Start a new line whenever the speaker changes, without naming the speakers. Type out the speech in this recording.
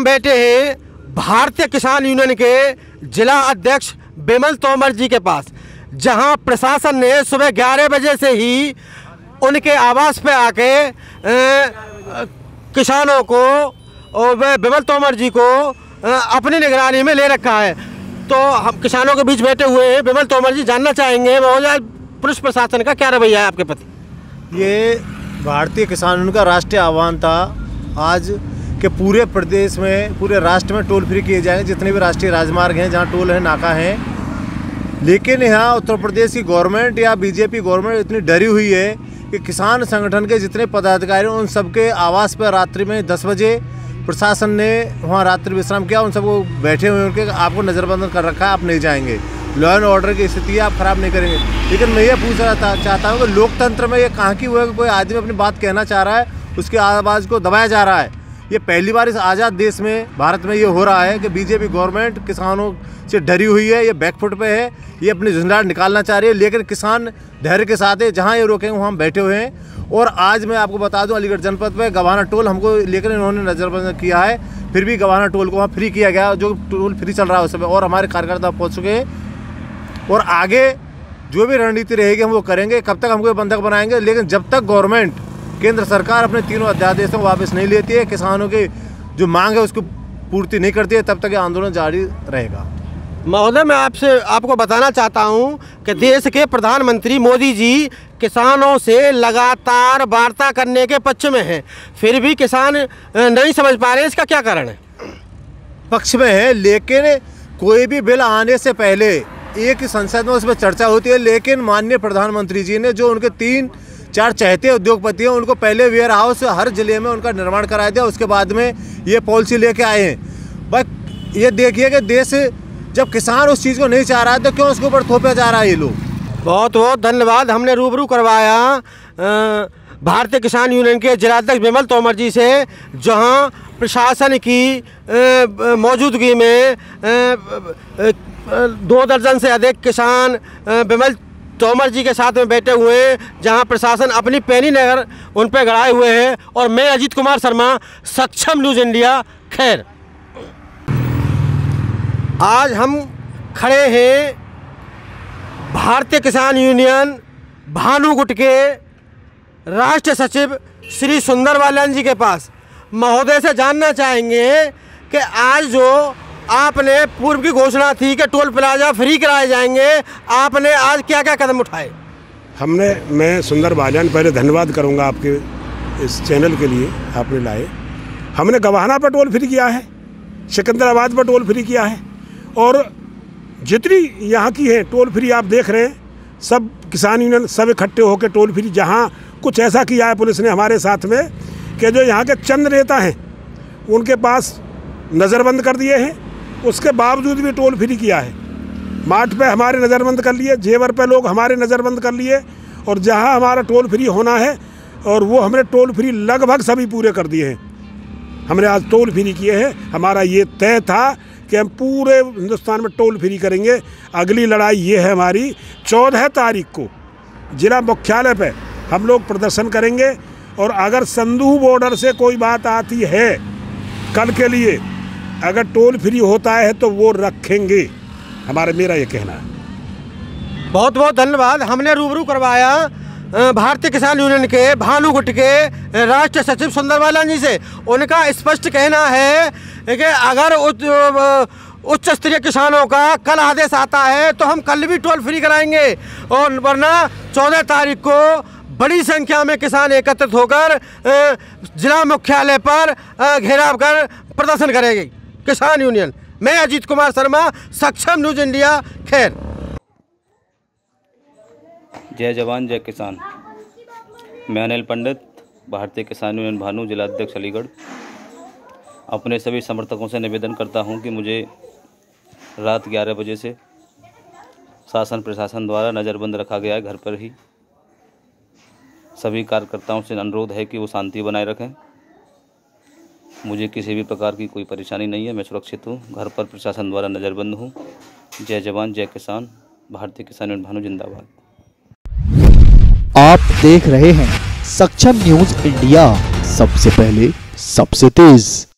बैठे हैं भारतीय किसान यूनियन के जिला अध्यक्ष बिमल तोमर जी के पास, जहां प्रशासन ने सुबह 11 बजे से ही उनके आवास पे आके किसानों को और बिमल तोमर जी को अपनी निगरानी में ले रखा है। तो हम किसानों के बीच बैठे हुए हैं। बिमल तोमर जी, जानना चाहेंगे महोदय, पुलिस प्रशासन का क्या रवैया है आपके प्रति?
ये भारतीय किसान यूनियन का राष्ट्रीय आह्वान था आज के पूरे प्रदेश में, पूरे राष्ट्र में टोल फ्री किए जाएंगे जितने भी राष्ट्रीय राजमार्ग हैं जहां टोल है, नाका है। लेकिन यहाँ उत्तर प्रदेश की गवर्नमेंट या बीजेपी गवर्नमेंट इतनी डरी हुई है कि किसान संगठन के जितने पदाधिकारी उन सबके आवास पर रात्रि में 10 बजे प्रशासन ने वहाँ रात्रि विश्राम किया। उन सबको बैठे हुए उनके आपको नज़रबंद कर रखा है, आप नहीं जाएंगे, लॉ एंड ऑर्डर की स्थिति आप खराब नहीं करेंगे। लेकिन मैं ये पूछना चाहता हूँ कि लोकतंत्र में ये कहाँ की हुआ है कि कोई आदमी अपनी बात कहना चाह रहा है, उसकी आवाज़ को दबाया जा रहा है। ये पहली बार इस आज़ाद देश में, भारत में ये हो रहा है कि बीजेपी गवर्नमेंट किसानों से डरी हुई है, ये बैकफुट पे है, ये अपनी झंझाट निकालना चाह रही है। लेकिन किसान धैर्य के साथ है, जहाँ ये रोकेंगे वहाँ हम बैठे हुए हैं। और आज मैं आपको बता दूं, अलीगढ़ जनपद में गवाना टोल हमको लेकर इन्होंने नज़रबंद किया है, फिर भी गवाना टोल को वहाँ फ्री किया गया, जो टोल फ्री चल रहा है उस समय। और हमारे कार्यकर्ता पहुँच चुके हैं और आगे जो भी रणनीति रहेगी हम वो करेंगे। कब तक हमको बंधक बनाएंगे, लेकिन जब तक गवर्नमेंट, केंद्र सरकार अपने तीनों अध्यादेशों को वापस नहीं लेती है, किसानों की जो मांग है उसको पूर्ति नहीं करती है, तब तक ये आंदोलन जारी रहेगा।
महोदय, मैं आपको बताना चाहता हूं कि देश के प्रधानमंत्री मोदी जी किसानों से लगातार वार्ता करने के पक्ष में हैं, फिर भी किसान नहीं समझ पा रहे हैं। इसका क्या कारण है?
पक्ष में है, लेकिन कोई भी बिल आने से पहले एक संसद में उसमें चर्चा होती है। लेकिन माननीय प्रधानमंत्री जी ने जो उनके 3-4 चहेते उद्योगपति हैं, उनको पहले वेयर हाउस हर जिले में उनका निर्माण कराया दिया, उसके बाद में ये पॉलिसी लेके आए हैं। बस ये देखिए कि देश जब किसान उस चीज़ को नहीं चाह रहा है तो क्यों उसके ऊपर थोपा जा रहा है ये लोग।
बहुत बहुत धन्यवाद। हमने रूबरू करवाया भारतीय किसान यूनियन के जिलाध्यक्ष बिमल तोमर जी से, जहां प्रशासन की मौजूदगी में 2 दर्जन से अधिक किसान बिमल तोमर जी के साथ में बैठे हुए हैं, जहां प्रशासन अपनी पैनी नज़र उन पर गड़ाए हुए हैं। और मैं अजीत कुमार शर्मा, सक्षम न्यूज़ इंडिया, खैर। आज हम खड़े हैं भारतीय किसान यूनियन भानुगुट के राष्ट्रीय सचिव श्री सुंदरबालन जी के पास। महोदय से जानना चाहेंगे कि आज जो आपने पूर्व की घोषणा थी कि टोल प्लाजा फ्री कराए जाएंगे, आपने आज क्या क्या कदम उठाए?
मैं सुंदरबालन, पहले धन्यवाद करूंगा आपके इस चैनल के लिए, आपने लाए। हमने गवाना पर टोल फ्री किया है, सिकंदराबाद पर टोल फ्री किया है, और जितनी यहाँ की है टोल फ्री आप देख रहे हैं, सब किसान यूनियन सब इकट्ठे होकर टोल फ्री। जहाँ कुछ ऐसा किया है पुलिस ने हमारे साथ में कि जो यहाँ के चंद नेता हैं उनके पास नज़रबंद कर दिए हैं, उसके बावजूद भी टोल फ्री किया है। मार्ट पे हमारे नज़रबंद कर लिए, जेवर पे लोग हमारे नज़रबंद कर लिए, और जहाँ हमारा टोल फ्री होना है और वो हमने टोल फ्री लगभग सभी पूरे कर दिए हैं। हमने आज टोल फ्री किए हैं। हमारा ये तय था कि हम पूरे हिंदुस्तान में टोल फ्री करेंगे। अगली लड़ाई ये है हमारी, 14 तारीख को जिला मुख्यालय पे हम लोग प्रदर्शन करेंगे। और अगर संदूह बॉर्डर से कोई बात आती है कल के लिए, अगर टोल फ्री होता है तो वो रखेंगे, मेरा ये कहना है।
बहुत बहुत धन्यवाद। हमने रूबरू करवाया भारतीय किसान यूनियन के भानुगुट के राष्ट्रीय सचिव सुंदरबालन जी से। उनका स्पष्ट कहना है कि अगर उच्च स्तरीय किसानों का कल आदेश आता है तो हम कल भी टोल फ्री कराएंगे, और वरना 14 तारीख को बड़ी संख्या में किसान एकत्रित होकर जिला मुख्यालय पर घेराव कर प्रदर्शन करेंगे किसान यूनियन। मैं अजीत कुमार शर्मा, सक्षम न्यूज़ इंडिया, खैर।
जय जवान जय किसान। मैं अनिल पंडित, भारतीय किसान यूनियन भानु, जिला अध्यक्ष अलीगढ़। अपने सभी समर्थकों से निवेदन करता हूं कि मुझे रात 11 बजे से शासन प्रशासन द्वारा नज़रबंद रखा गया है घर पर ही। सभी कार्यकर्ताओं से अनुरोध है कि वो शांति बनाए रखें। मुझे किसी भी प्रकार की कोई परेशानी नहीं है, मैं सुरक्षित हूँ, घर पर प्रशासन द्वारा नज़रबंद हूँ। जय जवान जय किसान, भारतीय किसान यूनियन भानु जिंदाबाद।
आप देख रहे हैं सक्षम न्यूज़ इंडिया, सबसे पहले सबसे तेज।